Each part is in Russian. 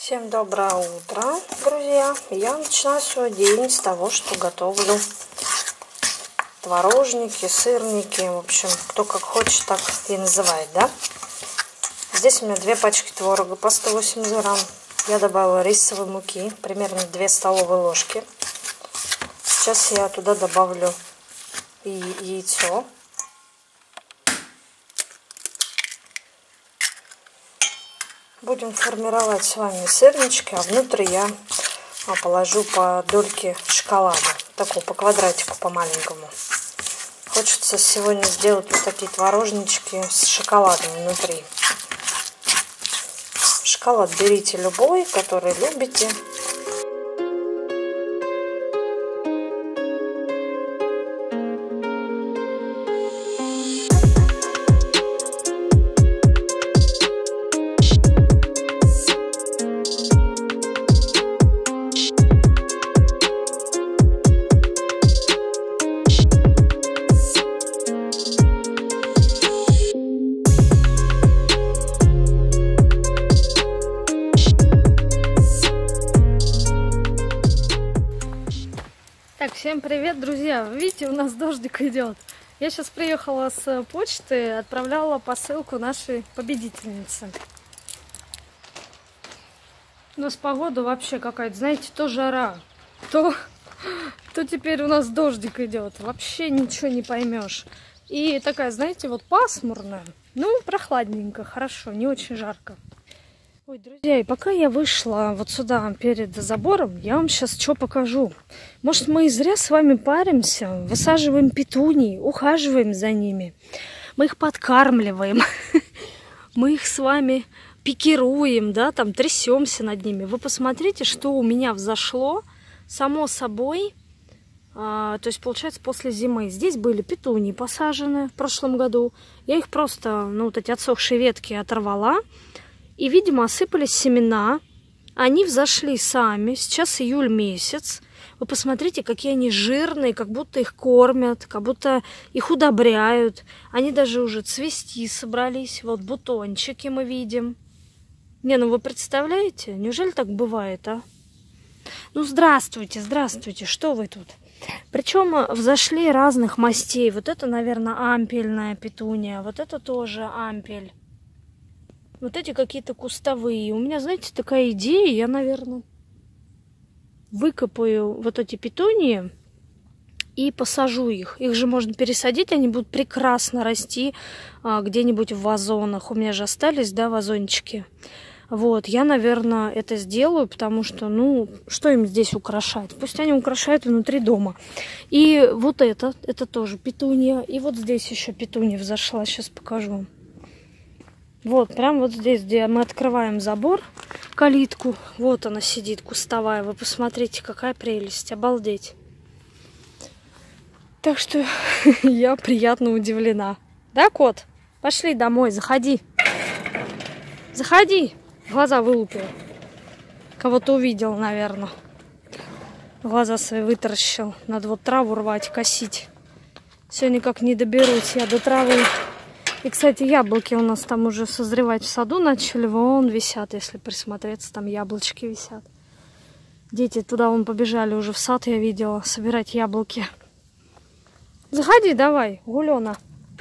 Всем доброе утро, друзья! Я начинаю свой день с того, что готовлю творожники, сырники, в общем, кто как хочет, так и называет, да? Здесь у меня 2 пачки творога по 180 грамм. Я добавила рисовой муки, примерно 2 столовые ложки. Сейчас я туда добавлю и яйцо. Будем формировать с вами сырнички, а внутрь я положу по дольке шоколада, такую по квадратику, по маленькому. Хочется сегодня сделать вот такие творожнички с шоколадом внутри. Шоколад берите любой, который любите. Так, всем привет, друзья! Видите, у нас дождик идет. Я сейчас приехала с почты, отправляла посылку нашей победительнице. У нас погода вообще какая-то, знаете, то жара, то теперь у нас дождик идет. Вообще ничего не поймешь. И такая, знаете, вот пасмурная, ну, прохладненько, хорошо, не очень жарко. Ой, друзья, и пока я вышла вот сюда перед забором, я вам сейчас что покажу. Может, мы и зря с вами паримся, высаживаем петунии, ухаживаем за ними. Мы их подкармливаем, мы их с вами пикируем, да, там трясемся над ними. Вы посмотрите, что у меня взошло само собой, то есть, получается, после зимы. Здесь были петунии посажены в прошлом году. Я их просто, ну, вот эти отсохшие ветки оторвала. И, видимо, осыпались семена. Они взошли сами. Сейчас июль месяц. Вы посмотрите, какие они жирные, как будто их кормят, как будто их удобряют. Они даже уже цвести собрались. Вот бутончики мы видим. Не, ну вы представляете? Неужели так бывает, а? Ну, здравствуйте, здравствуйте. Что вы тут? Причем взошли разных мастей. Вот это, наверное, ампельная петуния. Вот это тоже ампель. Вот эти какие-то кустовые. У меня, знаете, такая идея. Я, наверное, выкопаю вот эти петунии и посажу их. Их же можно пересадить, они будут прекрасно расти где-нибудь в вазонах. У меня же остались, да, вазончики. Вот, я, наверное, это сделаю, потому что, ну, что им здесь украшать? Пусть они украшают внутри дома. И вот это тоже петуния. И вот здесь еще петуния взошла. Сейчас покажу. Вот, прям вот здесь, где мы открываем забор, калитку. Вот она сидит, кустовая. Вы посмотрите, какая прелесть. Обалдеть. Так что я приятно удивлена. Да, кот? Пошли домой, заходи. Заходи. Глаза вылупил. Кого-то увидел, наверное. Глаза свои вытаращил. Надо вот траву рвать, косить. Сегодня никак не доберусь я до травы. И, кстати, яблоки у нас там уже созревать в саду начали. Вон висят, если присмотреться, там яблочки висят. Дети туда вон побежали уже в сад, я видела, собирать яблоки. Заходи давай, Гулёна.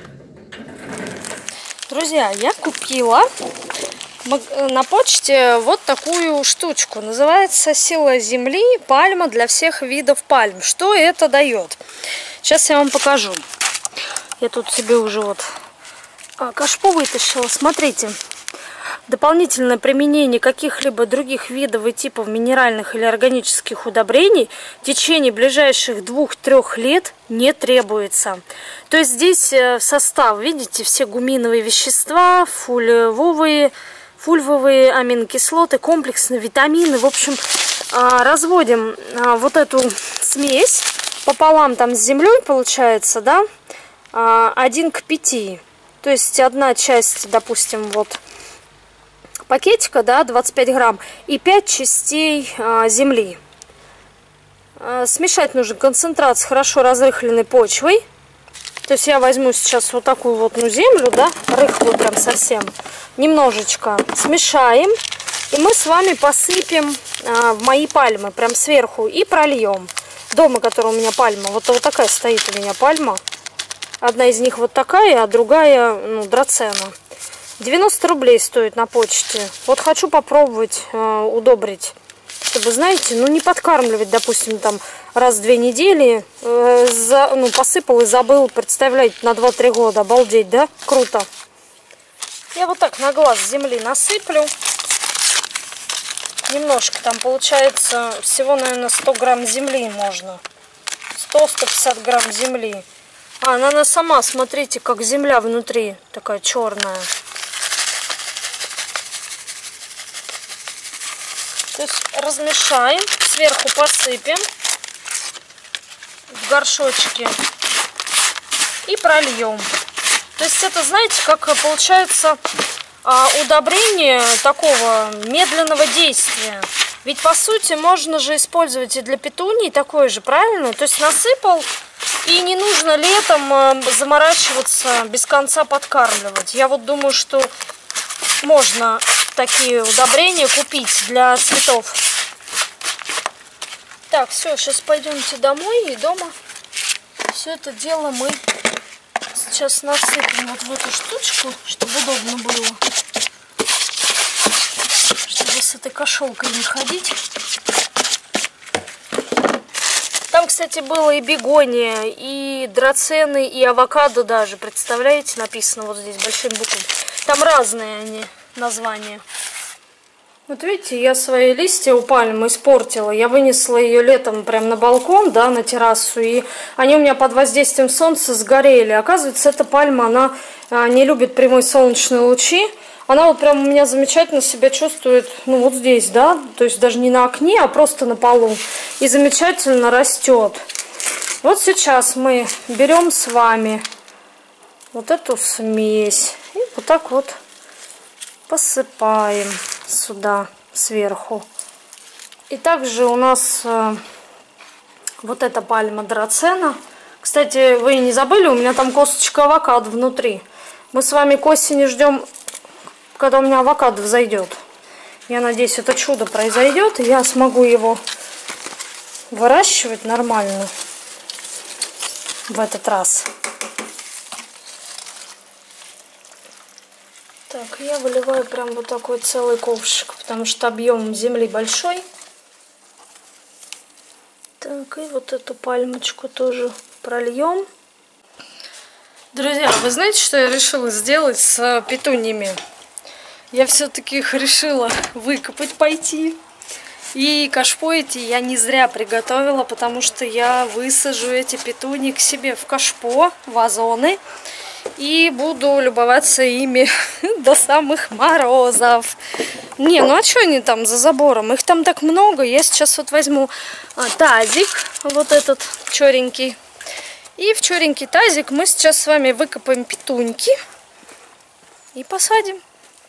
Друзья, я купила на почте вот такую штучку. Называется «Сила земли. Пальма для всех видов пальм». Что это дает? Сейчас я вам покажу. Я тут себе уже вот кашпо вытащила. Смотрите. Дополнительное применение каких-либо других видов и типов минеральных или органических удобрений в течение ближайших 2-3 лет не требуется. То есть здесь в состав, видите, все гуминовые вещества, фульвовые аминокислоты, комплексные витамины. В общем, разводим вот эту смесь пополам там с землей, получается, да, 1 к 5. То есть одна часть, допустим, вот пакетика, да, 25 грамм, и 5 частей земли. Смешать нужно концентрат с хорошо разрыхленной почвой. То есть я возьму сейчас вот такую вот, ну, землю, да, рыхлую прям совсем. Немножечко смешаем И мы с вами посыпем в мои пальмы, прям сверху, и прольем. Дома, которая у меня пальма, вот такая стоит у меня пальма. Одна из них вот такая, а другая, ну, драцена. 90 рублей стоит на почте. Вот хочу попробовать удобрить. Чтобы, знаете, ну не подкармливать, допустим, там раз в 2 недели. Посыпал и забыл, представляете, на 2-3 года. Обалдеть, да? Круто. Я вот так на глаз земли насыплю. Немножко там получается всего, наверное, 100 грамм земли можно. 100-150 грамм земли. Она сама, смотрите, как земля внутри, такая черная. То есть размешаем, сверху посыпем в горшочке и прольем. То есть это, знаете, как получается удобрение такого медленного действия. Ведь по сути можно же использовать и для петуний такое же, правильно? То есть насыпал, и не нужно летом заморачиваться, без конца подкармливать. Я вот думаю, что можно такие удобрения купить для цветов. Так, все, сейчас пойдемте домой, и дома все это дело мы сейчас насыпем вот в эту штучку, чтобы удобно было. Чтобы с этой кошелкой не ходить. Там, кстати, было и бегония, и драцены, и авокадо даже. Представляете, написано вот здесь большим буквами. Там разные они названия. Вот видите, я свои листья у пальмы испортила. Я вынесла ее летом прям на балкон, да, на террасу. И они у меня под воздействием солнца сгорели. Оказывается, эта пальма, она не любит прямые солнечные лучи. Она вот прям у меня замечательно себя чувствует, ну вот здесь, да. То есть даже не на окне, а просто на полу. И замечательно растет. Вот сейчас мы берем с вами вот эту смесь. И вот так вот посыпаем сюда сверху. И также у нас вот эта пальма драцена. Кстати, вы не забыли, у меня там косточка авокадо внутри. Мы с вами к осени ждем, когда у меня авокадо взойдет. Я надеюсь, это чудо произойдет, и я смогу его выращивать нормально в этот раз. Так, я выливаю прям вот такой целый ковшик, потому что объем земли большой. Так, и вот эту пальмочку тоже прольем. Друзья, вы знаете, что я решила сделать с петуниями? Я все-таки их решила выкопать, пойти. И кашпо эти я не зря приготовила, потому что я высажу эти петунии к себе в кашпо, вазоны. И буду любоваться ими до самых морозов. Не, ну а что они там за забором? Их там так много. Я сейчас вот возьму тазик, вот этот черенький. И в черенький тазик мы сейчас с вами выкопаем петуньки и посадим.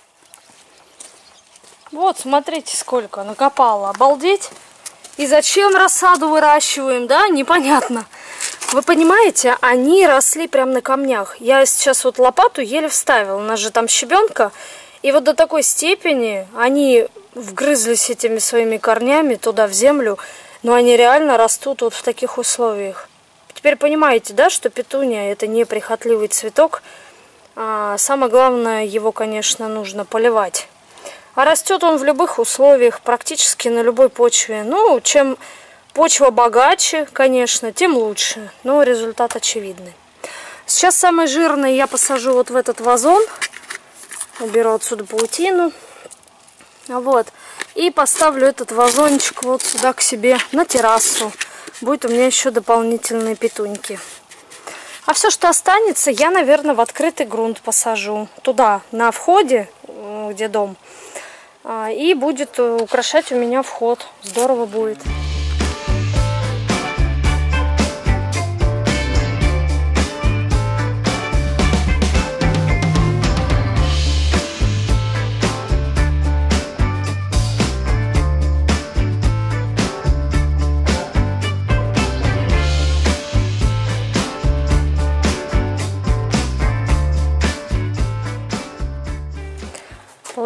Вот, смотрите, сколько накопала. Обалдеть. И зачем рассаду выращиваем, да? Непонятно. Вы понимаете, они росли прямо на камнях. Я сейчас вот лопату еле вставила. У нас же там щебенка. И вот до такой степени они вгрызлись этими своими корнями туда, в землю. Но они реально растут вот в таких условиях. Теперь понимаете, да, что петуния это не прихотливый цветок. Самое главное, его, конечно, нужно поливать. А растет он в любых условиях, практически на любой почве. Ну, чем почва богаче, конечно, тем лучше. Но результат очевидный. Сейчас самый жирный я посажу вот в этот вазон. Уберу отсюда паутину. Вот. И поставлю этот вазончик вот сюда к себе на террасу. Будет у меня еще дополнительные петуньки. А все, что останется, я, наверное, в открытый грунт посажу. Туда, на входе, где дом. И будет украшать у меня вход. Здорово будет.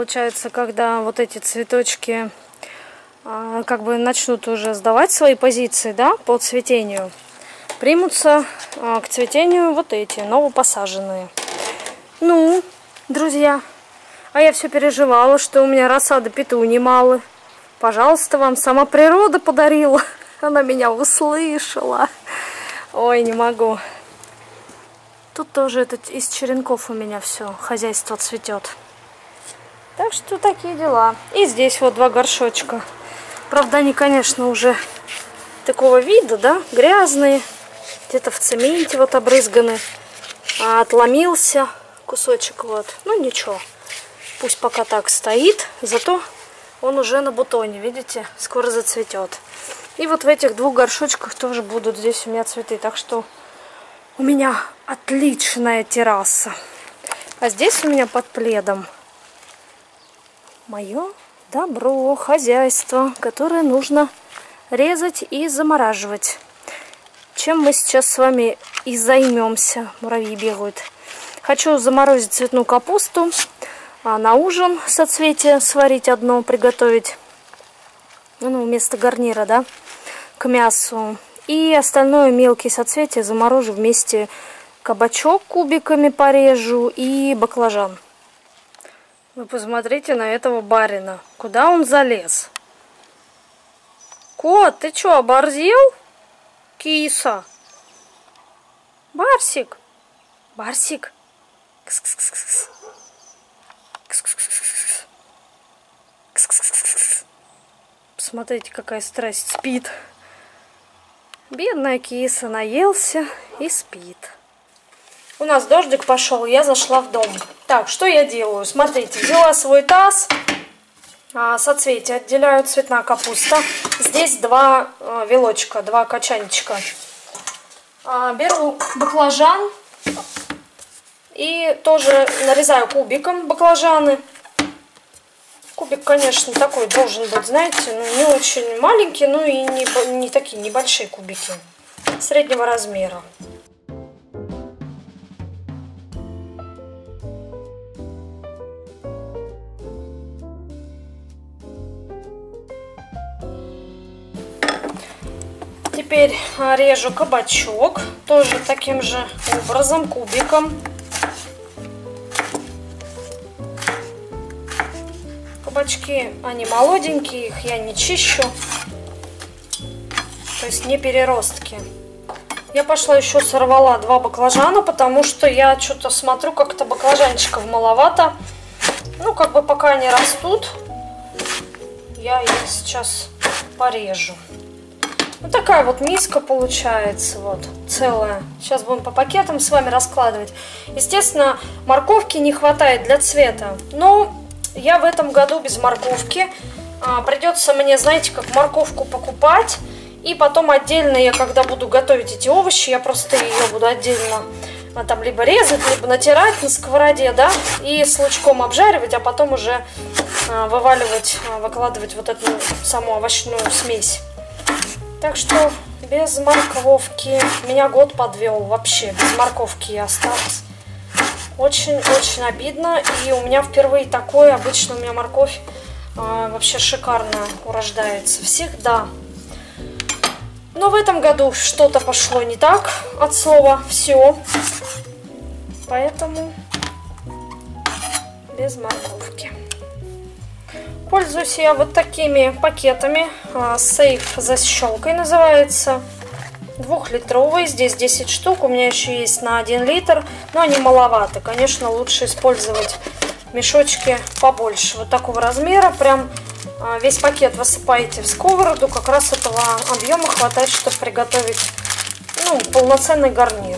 получается, когда вот эти цветочки как бы начнут уже сдавать свои позиции, да, по цветению, примутся к цветению вот эти новопосаженные. Ну, друзья, а я все переживала, что у меня рассады петунии мало. Пожалуйста, вам сама природа подарила. Она меня услышала. Ой, не могу. Тут тоже это из черенков у меня все, хозяйство цветет. Так что такие дела. И здесь вот 2 горшочка. Правда, они, конечно, уже такого вида, да, грязные. Где-то в цементе вот обрызганы. А отломился кусочек вот. Ну, ничего. Пусть пока так стоит. Зато он уже на бутоне, видите, скоро зацветет. И вот в этих 2 горшочках тоже будут здесь у меня цветы. Так что у меня отличная терраса. А здесь у меня под пледом мое добро, хозяйство, которое нужно резать и замораживать. Чем мы сейчас с вами и займемся. Муравьи бегают. Хочу заморозить цветную капусту. А на ужин соцветие сварить одно, приготовить. Ну, вместо гарнира, да, к мясу. И остальное мелкие соцветия заморожу вместе. Кабачок кубиками порежу и баклажан. Вы посмотрите на этого барина. Куда он залез? Кот, ты что, оборзел? Киса. Барсик. Барсик. Кс-кс-кс-кс. Кс-кс-кс-кс. Кс-кс-кс-кс. Посмотрите, какая страсть. Спит. Бедная киса, наелся и спит. У нас дождик пошел, я зашла в дом. Так, что я делаю? Смотрите, взяла свой таз. Соцветия отделяю, цветная капуста. Здесь 2 вилочка, 2 качанчика. Беру баклажан и тоже нарезаю кубиком баклажаны. Кубик, конечно, такой должен быть, знаете, ну, не очень маленький, ну и не такие небольшие кубики, среднего размера. Теперь режу кабачок, тоже таким же образом, кубиком. Кабачки, они молоденькие, их я не чищу, то есть не переростки. Я пошла еще сорвала 2 баклажана, потому что я что-то смотрю, как-то баклажанчиков маловато. Ну, как бы пока они растут, я их сейчас порежу. Вот такая вот миска получается, вот, целая. Сейчас будем по пакетам с вами раскладывать. Естественно, морковки не хватает для цвета, но я в этом году без морковки. Придется мне, знаете, как морковку покупать. И потом отдельно я, когда буду готовить эти овощи, я просто ее буду отдельно там либо резать, либо натирать на сковороде, да, и с лучком обжаривать, а потом уже вываливать, выкладывать вот эту саму овощную смесь. Так что без морковки меня год подвел вообще. Без морковки я осталась. Очень-очень обидно. И у меня впервые такое. Обычно у меня морковь вообще шикарно урождается. Всегда. Но в этом году что-то пошло не так. От слова все. Поэтому без морковки. Пользуюсь я вот такими пакетами. Сейф защелкой называется. 2-литровый. Здесь 10 штук. У меня еще есть на 1 литр. Но они маловаты. Конечно, лучше использовать мешочки побольше. Вот такого размера. Прям весь пакет высыпаете в сковороду. Как раз этого объема хватает, чтобы приготовить, ну, полноценный гарнир.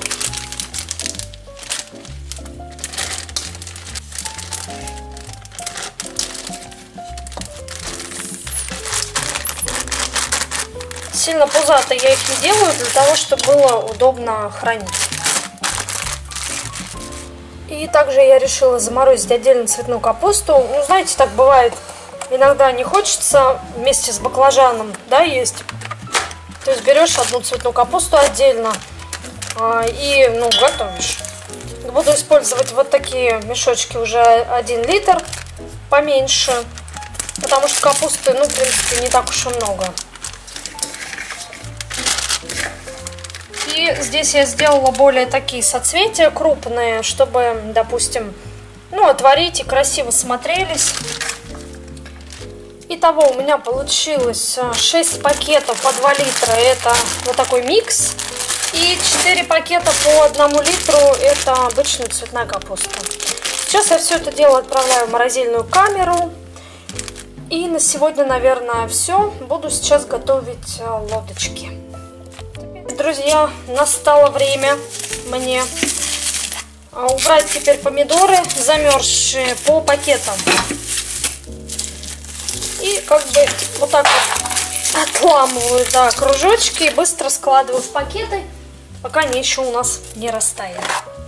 Сильно пузатые я их не делаю, для того, чтобы было удобно хранить. И также я решила заморозить отдельно цветную капусту. Ну, знаете, так бывает, иногда не хочется вместе с баклажаном, да, есть. То есть берешь одну цветную капусту отдельно и, ну, готовишь. Буду использовать вот такие мешочки, уже 1 литр. поменьше, потому что капусты, ну, в принципе, не так уж и много. И здесь я сделала более такие соцветия крупные, чтобы, допустим, ну, отварить и красиво смотрелись. Итого у меня получилось 6 пакетов по 2 литра, это вот такой микс. И 4 пакета по 1 литру, это обычная цветная капуста. Сейчас я все это дело отправляю в морозильную камеру. И на сегодня, наверное, все. Буду сейчас готовить лодочки. Друзья, настало время мне убрать теперь помидоры замерзшие по пакетам. И как бы вот так вот отламываю, да, кружочки и быстро складываю в пакеты, пока они еще у нас не растаяли.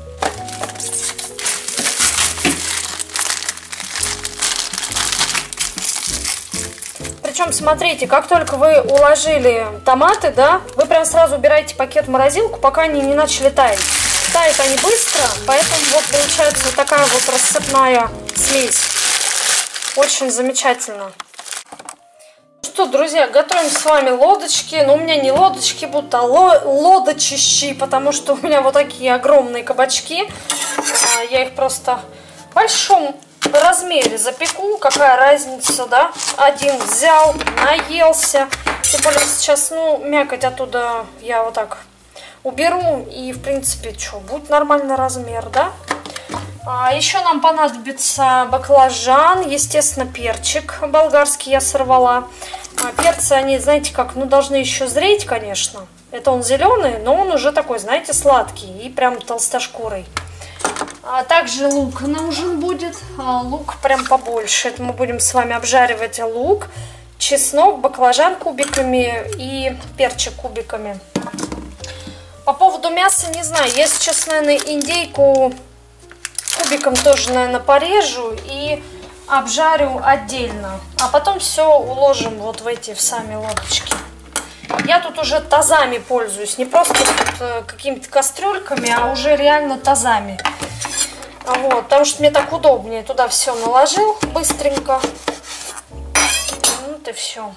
Причем, смотрите, как только вы уложили томаты, да, вы прям сразу убираете пакет в морозилку, пока они не начали таять. Тают они быстро, поэтому вот получается такая вот рассыпная смесь. Очень замечательно. Что, друзья, готовим с вами лодочки. Но у меня не лодочки будут, а лодочищи, потому что у меня вот такие огромные кабачки. Я их просто в большом размере запеку. Какая разница, да? Один взял, наелся. Тем более сейчас, ну, мякоть оттуда я вот так уберу. И, в принципе, что, будет нормальный размер, да? Еще нам понадобится баклажан, естественно, перчик болгарский я сорвала. Перцы, они, знаете как, ну, должны еще зреть, конечно. Это он зеленый, но он уже такой, знаете, сладкий и прям толстошкурый. Также лук нужен будет, лук прям побольше. Это мы будем с вами обжаривать лук, чеснок, баклажан кубиками и перчик кубиками. По поводу мяса, не знаю, я сейчас, наверное, индейку кубиком тоже, наверное, порежу и обжарю отдельно. А потом все уложим вот в эти в сами лодочки. Я тут уже тазами пользуюсь. Не просто какими-то кастрюльками, а уже реально тазами. Вот, потому что мне так удобнее. Туда все наложил быстренько. Вот и все.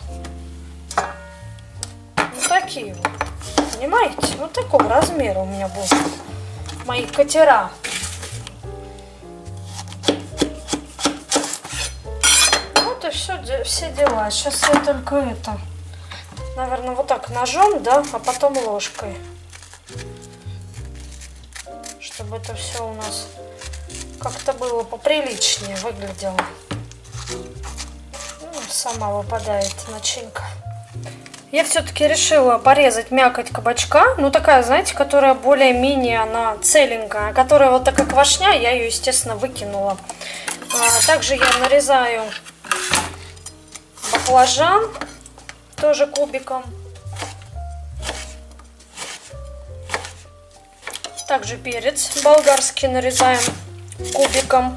Вот такие вот. Понимаете? Вот такого размера у меня будут мои катера. Вот и все дела. Сейчас я только это, наверное, вот так ножом, да, а потом ложкой. Чтобы это все у нас как-то было поприличнее выглядело. Ну, сама выпадает начинка. Я все-таки решила порезать мякоть кабачка. Ну, такая, знаете, которая более-менее, она целенькая. Которая вот такая квашня, я ее, естественно, выкинула. Также я нарезаю баклажан, тоже кубиком. Также перец болгарский нарезаем кубиком.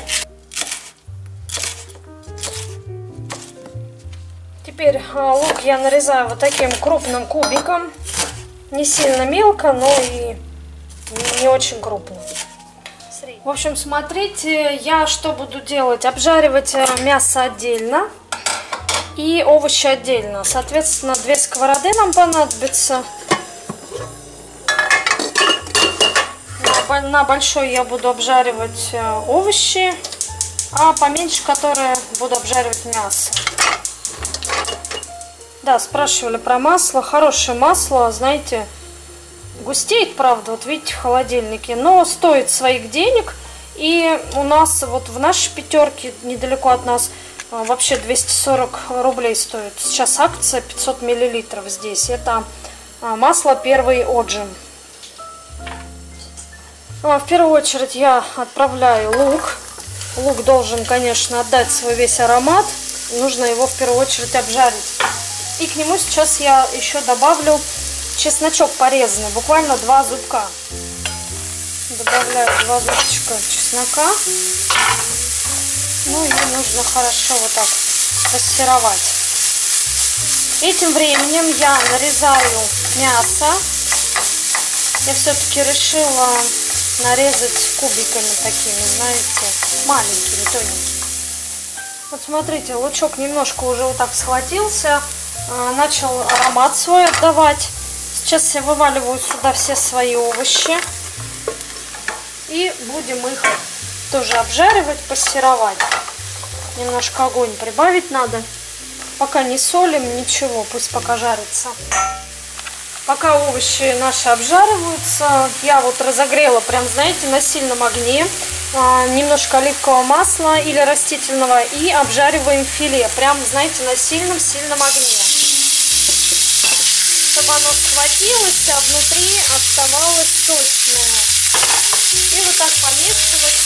Теперь лук я нарезаю вот таким крупным кубиком. Не сильно мелко, но и не очень крупно. В общем, смотрите, я что буду делать? Обжаривать мясо отдельно и овощи отдельно. Соответственно, 2 сковороды нам понадобится. На большой я буду обжаривать овощи, а поменьше, которые буду обжаривать мясо. Да, спрашивали про масло. Хорошее масло, знаете, густеет, правда, вот видите, в холодильнике, но стоит своих денег. И у нас вот в нашей пятерке, недалеко от нас, вообще 240 рублей стоит. Сейчас акция 500 миллилитров здесь. Это масло первый отжим. В первую очередь я отправляю лук. Лук должен, конечно, отдать свой весь аромат. Нужно его в первую очередь обжарить. И к нему сейчас я еще добавлю чесночок порезанный, буквально 2 зубка. Добавляю 2 зубчика чеснока. Ну и нужно хорошо вот так пассеровать. Этим временем я нарезаю мясо. Я все-таки решила нарезать кубиками такими, знаете, маленькими, тоненькими. Вот смотрите, лучок немножко уже вот так схватился, начал аромат свой отдавать. Сейчас я вываливаю сюда все свои овощи и будем их тоже обжаривать, пассеровать. Немножко огонь прибавить надо. Пока не солим, ничего, пусть пока жарится. Пока овощи наши обжариваются, я вот разогрела прям, знаете, на сильном огне немножко оливкового масла или растительного и обжариваем филе. Прям, знаете, на сильном-сильном огне. Чтобы оно схватилось, а внутри оставалось сочное. И вот так помешивать.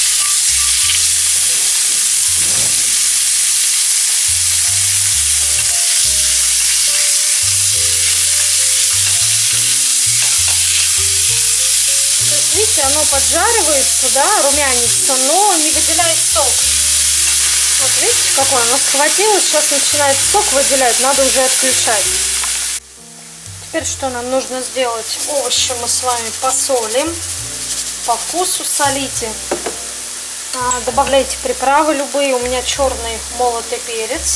Видите, оно поджаривается, да, румянится, но не выделяет сок. Вот видите, какое оно схватилось, сейчас начинает сок выделять, надо уже отключать. Теперь что нам нужно сделать? Овощи мы с вами посолим, по вкусу солите. Добавляйте приправы любые, у меня черный молотый перец.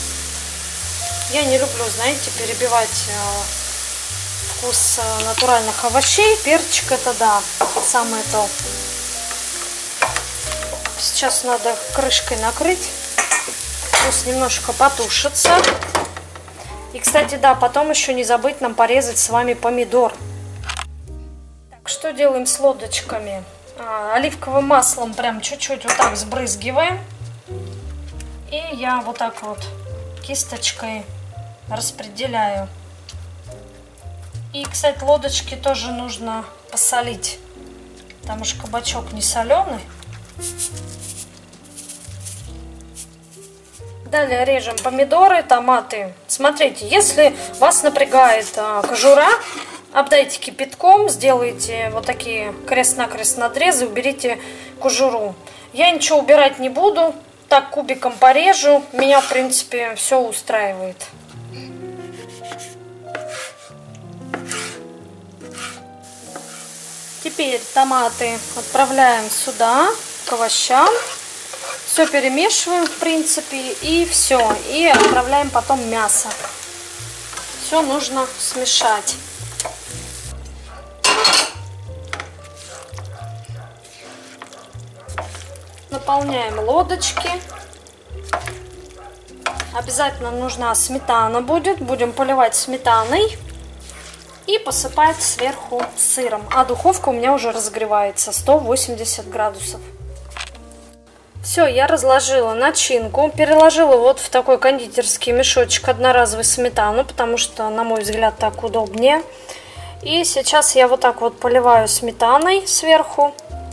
Я не люблю, знаете, перебивать вкус натуральных овощей. Перчик это да, самое то. Сейчас надо крышкой накрыть. Пусть немножко потушится. И, кстати, да, потом еще не забыть нам порезать с вами помидор. Так, что делаем с лодочками? Оливковым маслом прям чуть-чуть вот так сбрызгиваем. И я вот так вот кисточкой распределяю. И, кстати, лодочки тоже нужно посолить, потому что кабачок не соленый. Далее режем помидоры, томаты. Смотрите, если вас напрягает кожура, обдайте кипятком, сделайте вот такие крест-накрест надрезы, уберите кожуру. Я ничего убирать не буду, так кубиком порежу. Меня, в принципе, все устраивает. Теперь томаты отправляем сюда, к овощам. Все перемешиваем, в принципе, и все. И отправляем потом мясо. Все нужно смешать. Наполняем лодочки. Обязательно нужна сметана будет. Будем поливать сметаной. И посыпать сверху сыром. А духовка у меня уже разогревается 180 градусов. Все, я разложила начинку. Переложила вот в такой кондитерский мешочек одноразовую сметану, потому что, на мой взгляд, так удобнее. И сейчас я вот так вот поливаю сметаной сверху.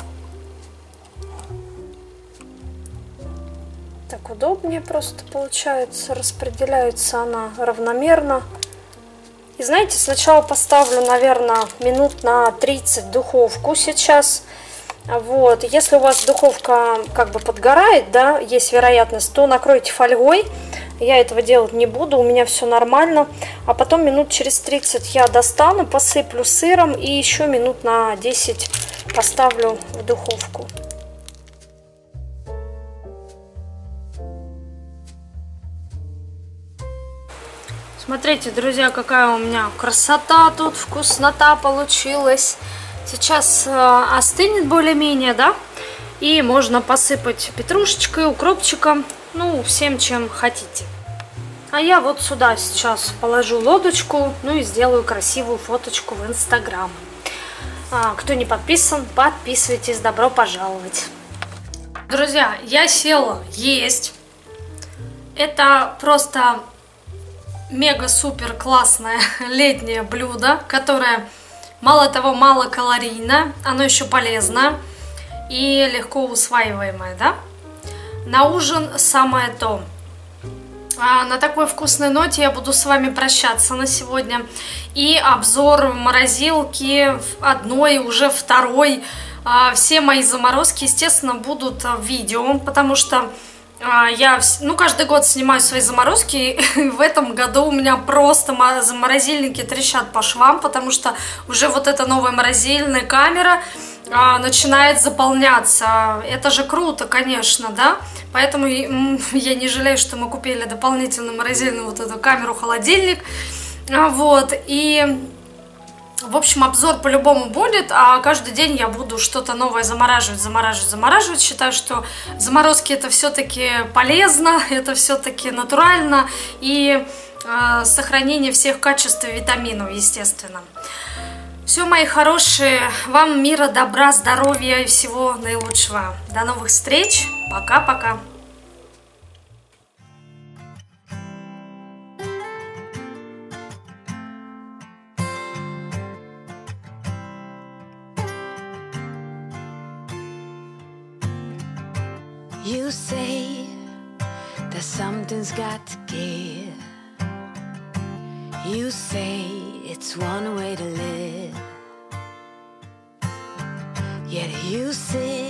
Так удобнее просто получается. Распределяется она равномерно. И знаете, сначала поставлю, наверное, минут на 30 духовку сейчас. Вот. Если у вас духовка как бы подгорает, да, есть вероятность, то накройте фольгой. Я этого делать не буду, у меня все нормально. А потом минут через 30 я достану, посыплю сыром и еще минут на 10 поставлю в духовку. Смотрите, друзья, какая у меня красота тут, вкуснота получилась. Сейчас остынет более-менее, да? И можно посыпать петрушечкой, укропчиком, ну, всем, чем хотите. А я вот сюда сейчас положу лодочку, ну и сделаю красивую фоточку в Инстаграм. Кто не подписан, подписывайтесь, добро пожаловать. Друзья, я села есть. Это просто мега-супер классное летнее блюдо, которое, мало того, малокалорийно, оно еще полезно и легко усваиваемое, да? На ужин самое то. На такой вкусной ноте я буду с вами прощаться на сегодня. И обзор морозилки одной, уже второй. Все мои заморозки, естественно, будут в видео, потому что я, каждый год снимаю свои заморозки, и в этом году у меня просто морозильники трещат по швам, потому что уже вот эта новая морозильная камера, начинает заполняться. Это же круто, конечно, да? Поэтому я не жалею, что мы купили дополнительную морозильную вот эту камеру-холодильник. Вот, и... В общем, обзор по-любому будет, а каждый день я буду что-то новое замораживать. Считаю, что заморозки это все-таки полезно, это все-таки натурально и сохранение всех качеств и витаминов, естественно. Все, мои хорошие, вам мира, добра, здоровья и всего наилучшего. До новых встреч, пока-пока. You say that something's got to give. You say it's one way to live. Yet you sit